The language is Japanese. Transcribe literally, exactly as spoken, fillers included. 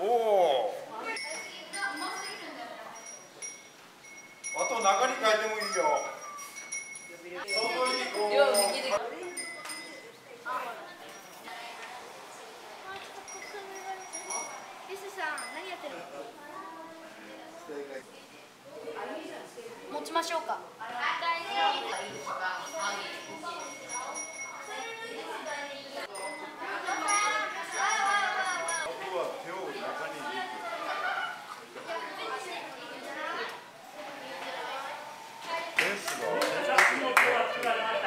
おお。あと中に変えてもいいよ。外にこう。 リスさん、何やってるの？持ちましょうか。 ですが。